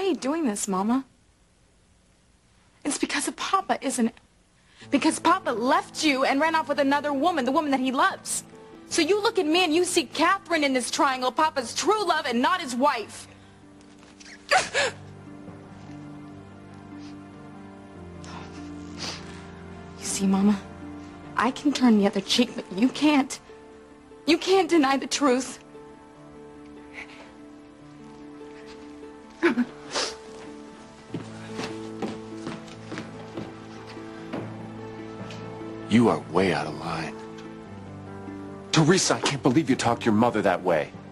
are you doing this, Mama? It's because of Papa, isn't it? Because Papa left you and ran off with another woman, the woman that he loves. So you look at me and you see Catherine in this triangle, Papa's true love and not his wife. You see, Mama, I can turn the other cheek, but you can't. You can't deny the truth. You are way out of line. Theresa, I can't believe you talked to your mother that way.